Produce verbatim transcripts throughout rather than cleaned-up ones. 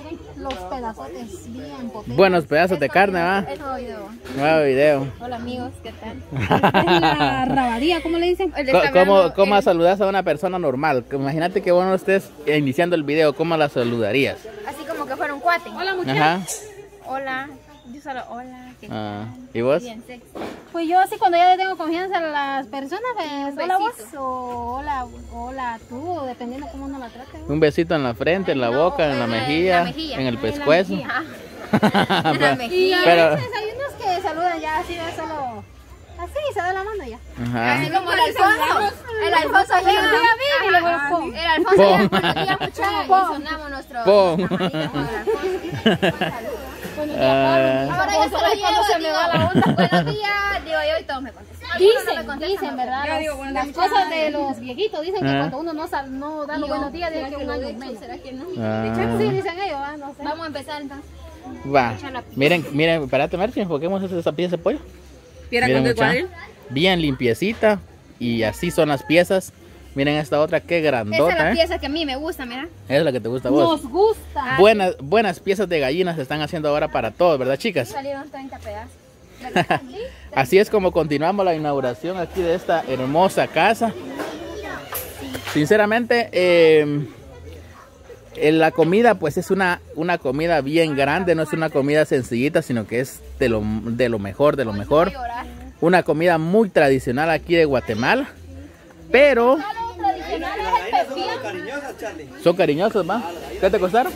los pedazotes bien potentes. Buenos pedazos de carne, ¿va? Es nuevo video. Nuevo video. Hola amigos, ¿qué tal? La rabadía, ¿cómo le dicen? ¿Cómo, cómo saludas a una persona normal? Imagínate que vos no estés iniciando el video, ¿cómo la saludarías? Así como que fuera un cuate. Hola muchachos. Ajá. Hola. Yo solo, hola, ¿qué tal? Ah, ¿y vos? Bien sexy. Pues yo así cuando ya le tengo confianza a las personas, pues, Un hola vos besito. o hola, hola tú, dependiendo cómo uno la trate. ¿no? Un besito en la frente, en la No, boca, en la en la mejilla, mejilla. en el En la pescuezo. mejilla. Ajá. En la Y a mejilla. Pero- veces hay unos que saludan ya así de solo, así, se da la mano ya. Ajá. Así como el Alfonso. El Alfonso Yo llega. a mí y le voy a Ajá. pon. El Alfonso Pon. llega por aquí a escuchar y Pon. sonamos nuestro. Pon. nuestra manita con el Alfonso. Bueno, Ah. ya, Ahora yo solo llego, cuando se me digo, va la onda. buenos días, digo yo y todos me contestan. Algunos no me Dicen, contestan, dicen, no. ¿verdad? Yo Las, digo, buenos las días. cosas de los viejitos dicen que Ajá. cuando uno no, sal, no da los Digo, buenos días, ¿será dice que que un lo año he hecho? menos. ¿Será que no? Ah. Sí, dicen ellos, ah, no sé. Vamos a empezar entonces. Va. Miren, miren, espérate, Mercy, enfoquemos esa pieza de pollo. Piedra Miren, con tu mucha, cuadril. bien limpiecita. Y así son las piezas. Miren esta otra, qué Esa es grandota, la ¿eh? pieza que a mí me gusta, mira. Esa es la que te gusta a vos. Nos gusta. Buenas, buenas piezas de gallinas se están haciendo ahora para todos, ¿verdad, chicas? Salieron treinta pedazos. Así es como continuamos la inauguración aquí de esta hermosa casa. Sinceramente, eh, eh, la comida pues es una, una comida bien grande, no es una comida sencillita, sino que es de lo, de lo mejor, de lo mejor. Una comida muy tradicional aquí de Guatemala, pero son cariñosos, ¿va? ¿Qué te costaron?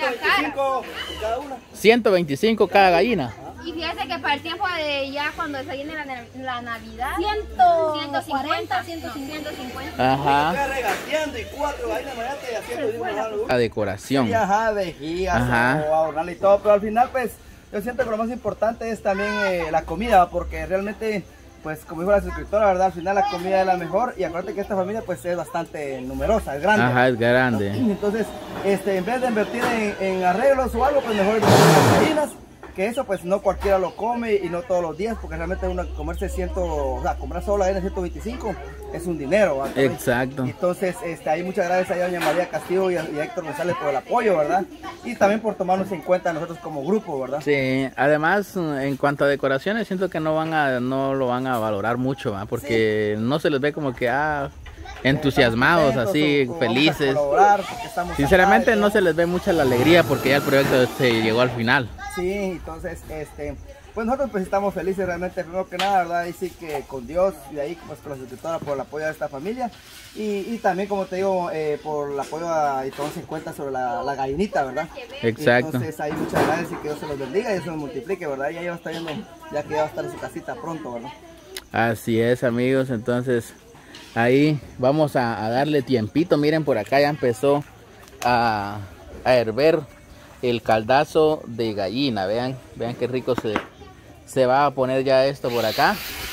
ciento veinticinco cada gallina. Y fíjate que para el tiempo de ya cuando se viene la, la Navidad, ciento ciento cincuenta, ciento no, cincuenta. ciento cincuenta. Ajá. Regateando y cuatro gallinas mañana y haciendo algo. La decoración. Y ajá, vejigas Ajá. o adornarle y todo, pero al final pues yo siento que lo más importante es también eh, la comida, porque realmente pues como dijo la suscriptora, verdad, al final la comida es la mejor y acuérdate que esta familia pues es bastante numerosa, es grande. Ajá, es grande. Entonces, este, en vez de invertir en, en arreglos o algo, pues mejor invertir en las gallinas, que eso pues no cualquiera lo come y no todos los días, porque realmente uno comerse ciento, o sea, comprar solo la gallina ciento veinticinco es un dinero, ¿verdad? Exacto. Entonces, este, ahí muchas gracias a doña María Castillo y a, y a Héctor González por el apoyo, ¿verdad? Y también por tomarnos en cuenta nosotros como grupo, ¿verdad? Sí, además en cuanto a decoraciones siento que no van a no lo van a valorar mucho, ¿va? Porque sí, no se les ve como que ah entusiasmados, contentos, así, o- o felices. vamos a colaborar porque estamos Sinceramente acá y no todo. se les ve mucha la alegría porque ya el proyecto se llegó al final. Sí, entonces, este, pues nosotros pues estamos felices realmente, primero que nada, ¿verdad? Y sí que con Dios y ahí pues con la suscriptora por el apoyo a esta familia y, y también como te digo, eh, por el apoyo a, y tomarse en cuenta sobre la, la gallinita, ¿verdad? Exacto. Entonces ahí muchas gracias y que Dios se los bendiga y eso nos multiplique, ¿verdad? Y ya va a estar viendo, ya que ya va a estar en su casita pronto, ¿verdad? Así es, amigos, entonces ahí vamos a, a darle tiempito. Miren, por acá ya empezó a, a hervir el caldazo de gallina. Vean, vean qué rico se, se va a poner ya esto por acá.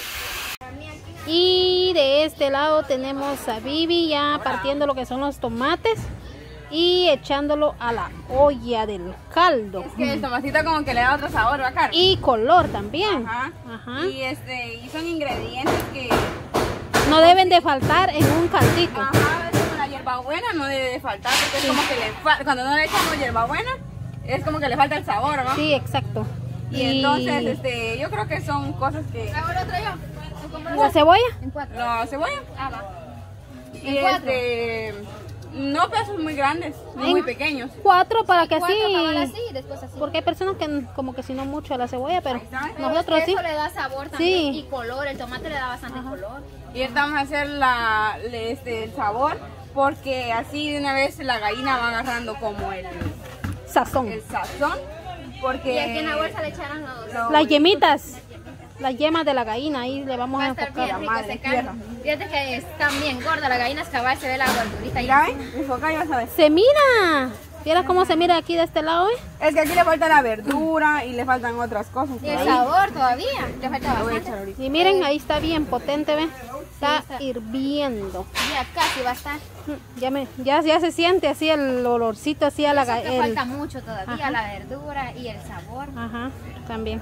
Y de este lado tenemos a Vivi ya partiendo lo que son los tomates y echándolo a la olla del caldo. Es que el tomatito como que le da otro sabor, ¿va, Caro? Y color también. Ajá. Ajá. Y, este, y son ingredientes que... No deben de faltar en un caldito. Ajá, es como la hierbabuena, no debe de faltar porque es como que le fa- cuando no le echamos hierbabuena, es como que le falta el sabor, ¿no? Sí, exacto. Y entonces, este, yo creo que son cosas que... Ahora otro yo. ¿La cebolla? En cuatro. La cebolla. Ah, va. Y En cuatro. este... No pedazos muy grandes, ni muy pequeños. Cuatro para que Cuatro, para ver así. así y después así. Porque hay personas que como que si no mucho a la cebolla, pero está. nosotros sí. Eso le da sabor también Sí. y color. El tomate le da bastante color. Y ahorita vamos a hacer la, le- este, el sabor, porque así de una vez la gallina va agarrando como el, Sazón. el sazón. Porque Y aquí en la bolsa le echaron los... lo- Las yemitas. Las yemas de la gallina, ahí le vamos Va a a estar enfocar. bien rico madre, ese caldo. Fíjate que están bien gordas las gallinas, cabal se ve la gordurita ahí. Mira, ¿ven? Enfoca y vas a ver. Se mira. ¿Vieras cómo se mira aquí de este lado? Eh? Es que aquí le falta la verdura y le faltan otras cosas. Y el Ahí. sabor todavía. Le falta Lo voy a echar bastante. ahorita. Y miren, ahí está bien potente, ¿ves? Está hirviendo. Ya casi va a estar. Ya, me, ya, ya se siente así el olorcito así a la Siento que gallina. falta mucho todavía, Ajá. la verdura y el sabor. Ajá, también.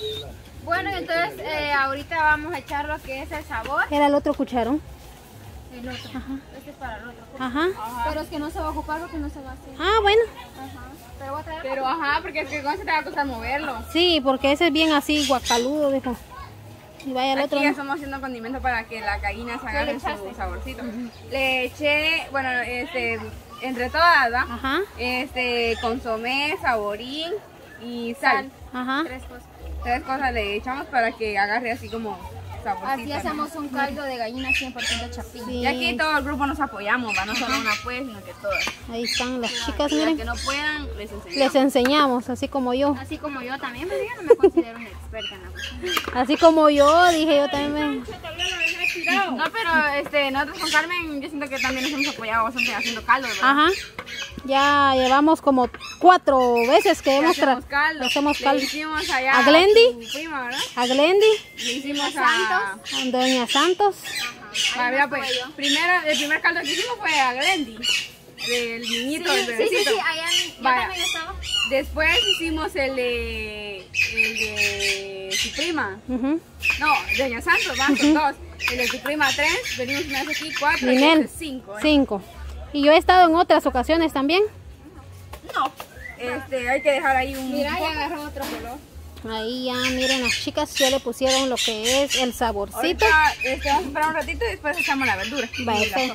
Bueno, y entonces eh, ahorita vamos a echar lo que es el sabor. Era el otro cucharón. El otro. Este es para el otro. Ajá. Pero es que no se va a ocupar porque no se va a hacer. Ah, bueno. Ajá. Pero voy a traer. Pero ajá, porque es que con se te va a costar moverlo. Sí, porque ese es bien así, guacaludo, dijo. Y vaya el Aquí otro. ya ¿no? estamos haciendo condimento para que la gallina se agarre le echaste? su saborcito. Le eché, bueno, este, entre todas, ¿va? Ajá. Este, consomé, saborín y sal. Ajá. Tres cosas. Tres cosas le echamos para que agarre así como saborcito. Así hacemos un caldo de gallina cien por ciento chapín. Sí. Y aquí todo el grupo nos apoyamos, ¿va? No solo una pues, sino que todas. Ahí están las chicas, Y las miren. que no puedan, les enseñamos. Les enseñamos, así como yo. Así como yo también, pero yo no me considero una experta en la cocina. Así como yo, dije yo también. No, pero este, nosotros con Carmen, yo siento que también nos hemos apoyado bastante haciendo caldo, ¿verdad? Ajá. Ya llevamos como cuatro veces que Le hemos hacemos tra- caldo. hacemos Le caldo. hicimos allá ¿A Glendy? su prima, ¿verdad? A Glendy, Le hicimos a... a Doña Santos. Ah, mira, pues, primero, el primer caldo que hicimos fue a Glendy, del niñito, del Sí, sí, bebecito. sí, allá yo Vaya. también estaba. Después hicimos el de, el de su prima. Ujú. No, de Doña Santos, van, son dos. El de su prima, tres. Venimos una vez aquí, cuatro. Y Ninel, este, cinco. ¿eh? cinco. Y yo he estado en otras ocasiones también. No. Este, hay que dejar ahí un Mira, poco. ya agarró otro color. Ahí ya, miren, las chicas ya le pusieron lo que es el saborcito. Ahorita este, vamos a esperar un ratito y después echamos la verdura. Va, Y la sí. sopa.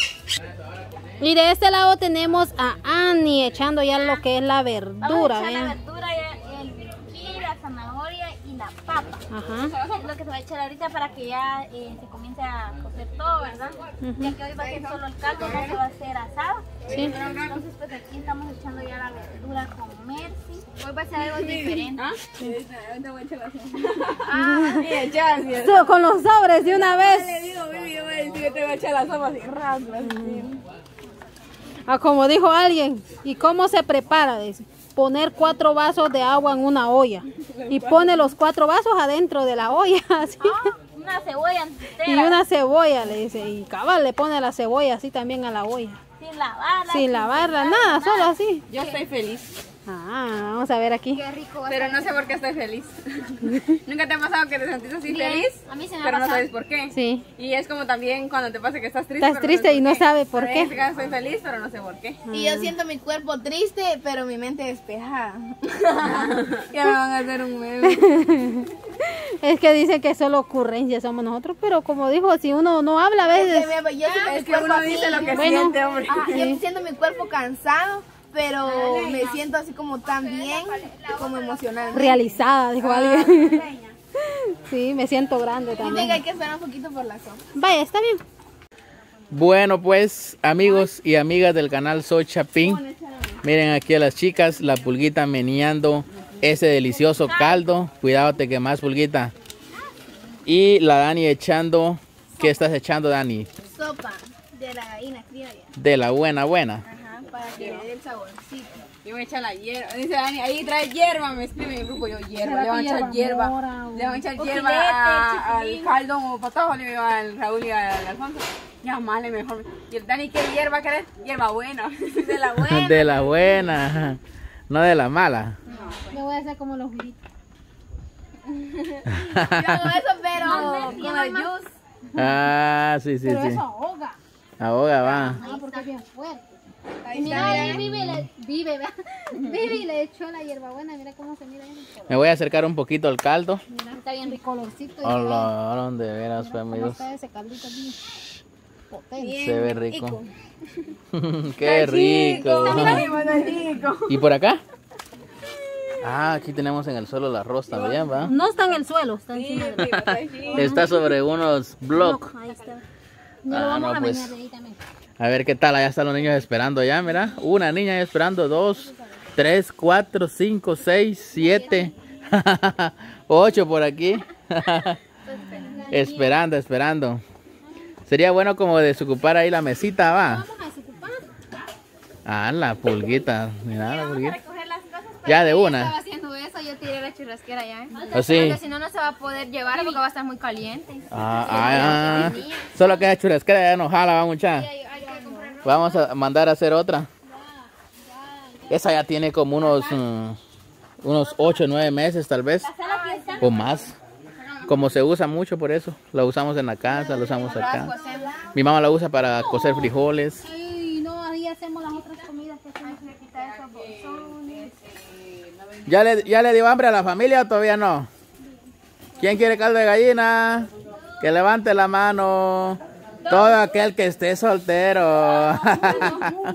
Y de este lado tenemos a Annie echando ya lo que es la verdura, Vamos a echar la vean. verdura, ya, el zucchini, la zanahoria y la papa. Ajá. Es lo que se va a echar ahorita para que ya eh, se comience a cocer todo, ¿verdad? Ujú. Ya que hoy va a ser solo el caldo, no se va a hacer asado. Sí. Entonces pues aquí estamos echando ya la verdura con Mercy. Hoy va a ser algo diferente. ¿Ah? Ahorita voy a echar la sopa. Ah, y echar, ¿sí? So, con los sobres de una Le vez. digo, baby, yo voy a decir que te voy a echar la sopa así, rasgo, así. Ah, como dijo alguien, ¿y cómo se prepara? Dice, poner cuatro vasos de agua en una olla. Y pone los cuatro vasos adentro de la olla, así. Ah, una cebolla entera. Y una cebolla, le dice. Y cabal le pone la cebolla así también a la olla. Sin lavarla. Sin lavarla, nada, solo así. Yo estoy feliz, Ah, vamos a ver aquí. Qué rico va a pero estar. no sé por qué estoy feliz. ¿Nunca te ha pasado que te sentís así Bien, feliz? a mí se me ha pero no pasado. sabes por qué. Sí. Y es como también cuando te pasa que estás triste. Estás pero triste sabes y no por qué. sabe por En qué. este caso estoy feliz, pero no sé por qué. Y yo siento mi cuerpo triste, pero mi mente despejada. Ya me van a hacer un meme. Es que dice que solo ocurrencias somos nosotros, pero como dijo, si uno no habla a Es veces, que, me- yo siento Es mi que cuerpo uno así. dice lo que Bueno. siente, hombre. Ajá, yo siento mi cuerpo cansado, pero me siento así como tan bien, como emocional. realizada, dijo alguien. Sí, me siento grande Dicen que también. hay que esperar un poquito por la sopa. Vaya, está bien. Bueno, pues amigos y amigas del canal Soy Chapín, miren aquí a las chicas, la Pulguita meneando ese delicioso caldo. Cuidado, te quemas, Pulguita. Y la Dani echando, ¿qué estás echando, Dani? Sopa de la gallina criolla. De la buena, buena. Ajá, para que le dé el saborcito. Yo voy a echar la hierba. Dice Dani, ahí trae hierba. Me escribe en el grupo yo hierba. Le van a echar hierba. Le van a echar hierba a- al caldo o patojo. Le digo al Raúl y al Alfonso. Llámale mejor. Y el Dani, ¿qué hierba querés? Hierba buena. De la buena. De la buena, no de la mala. Le voy a hacer como los juguitos. Yo hago eso, pero con el juice. Ah, sí, sí, Pero sí. eso ahoga. Ahoga, va. Ah, porque es bien fuerte. Ahí Mira, está. ahí Vivi le, Vive, ¿verdad? Vivi le echó la hierbabuena. Mira cómo se mira ahí. Me voy a acercar un poquito al caldo. Mira, está bien rico colorcito. Hola, ¿dónde veras, pues, ¿Cómo amigos? está ese caldito aquí? Potente. Se ve rico. Qué rico. ¿Y por acá? Ah, aquí tenemos en el suelo el arroz también, ¿va? No está en el suelo, está encima del Está sobre unos blocks. Ahí está. No Ah, lo vamos no, a pues. menear de ahí también. A ver qué tal, allá están los niños esperando ya, mira. Una niña esperando, dos, tres, cuatro, cinco, seis, siete, ocho por aquí. Esperando, esperando. Sería bueno como desocupar ahí la mesita, va. Vamos a desocupar. Ah, la pulguita. Mira la pulguita. Recoger las cosas. Ya de Estaba una. haciendo eso, yo tiré la churrasquera ya. ¿eh? ¿O sí? Porque si no, no se va a poder llevar porque va a estar muy caliente. Ah, ah, ah. Solo que esa churrasquera ya no jala, va mucha. Hay, hay que comprar. Vamos a mandar a hacer otra. Esa ya tiene como unos mm, unos ocho o nueve meses tal vez. La sala aquí está. O más. Como se usa mucho por eso, la usamos en la casa, la usamos acá. Mi mamá la usa para cocer frijoles. Ay, no, ahí hacemos las otras comidas que se nos le quita esos bolsones. ¿Ya le, ¿Ya le dio hambre a la familia o todavía no? ¿Quién quiere caldo de gallina? Que levante la mano. Todo aquel que esté soltero. Todos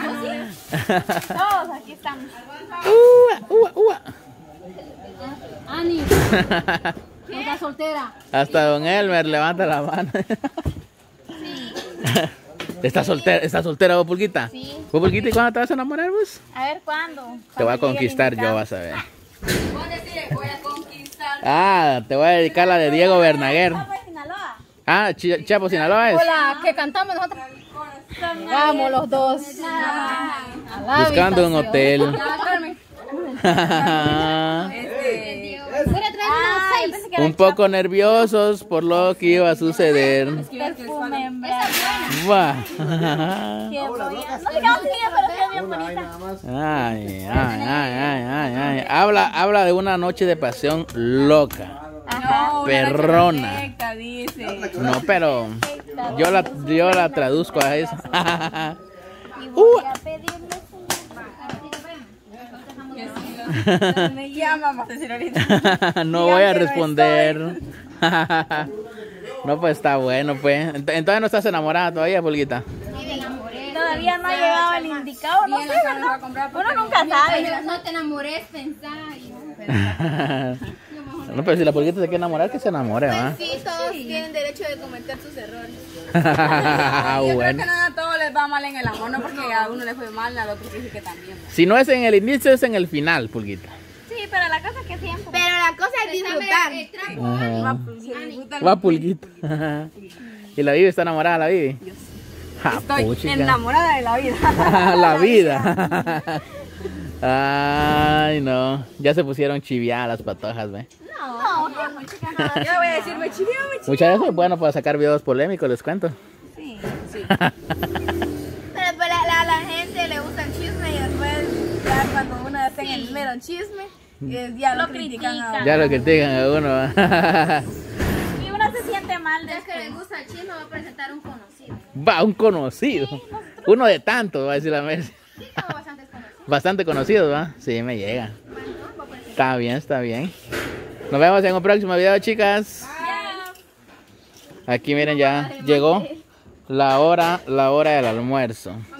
aquí estamos. Ua, ua, ua. Ani, está soltera. Hasta don Elmer levanta la mano. ¿Está soltera, ¿Está soltera vos, Pulguita? Sí. ¿Vos, Pulguita, y cuándo te vas a enamorar vos? A ver, ¿cuándo? Te voy a Cuando llegue el conquistar yo, invitado. vas a ver. Vos decís, voy a conquistar. Ah, te voy a dedicar la de Diego Bernaguer. Vamos a Sinaloa. Ah, Chi- Chapo, Sinaloa es. Hola, que cantamos nosotros. Vamos los dos. A la Buscando un habitación. hotel. Ah, Carmen. Voy Este, a traer unos seis. Pensé que era Un poco nerviosos por lo que iba a suceder. perfume en verdad. Buah. Que voy a- No digamos niña, pero sí es bien bonita. Ay, ay, ay, ay, ay, ay. Habla, habla de una noche de pasión loca. no, una Perrona. noche perfecta, dice. No, pero yo la, yo la traduzco a eso. Y voy a pedirle Me llama, vamos a decir ahorita. No voy a responder. No, pues está bueno, pues. Ent- Entonces no estás enamorada todavía, Pulguita. Todavía no ha llegado el indicado, no Bien, sé, la Carmen va a ¿verdad? comprar Uno porque nunca sabe. No te enamores, pensá. No, pero si la Pulguita se quiere enamorar, que se enamore, ¿va? Sí, todos tienen derecho de cometer sus errores. Yo creo Bueno. que no a todos les va mal en el amor, no porque a uno le fue mal, al otro dice que también. ¿no? Si no es en el inicio, es en el final, Pulguita. Sí, pero la cosa es que siempre. Pero la cosa es disfrutar. Ajá. Se disfruta el- Va, Pulguita. Y la Vivi está enamorada, la Vivi. Ja, Estoy puchica. enamorada de la vida. La vida. Ay, no. Ya se pusieron chiviadas las patojas, ¿ve? No, qué muchica. Yo le voy a decir, me chivió, me chivió. Muchas veces es bueno para sacar videos polémicos, les cuento. Sí, sí. Pero pues, la, la, la gente le gusta el chisme y después ya cuando uno está en el mero chisme, eh, ya lo, Lo critican. a critican. Ya lo critican a uno. ¿Va? Y uno se siente mal Ya que le después. gusta el chisme, va a presentar un conocido. Va, un conocido. Uno de tantos, va a decir la Mercy. Sí, tengo bastantes conocidos. Bastante conocidos, ¿va? Sí, me llega. Está bien, está bien. Nos vemos en un próximo video, chicas. Aquí miren, ya llegó la hora, la hora del almuerzo.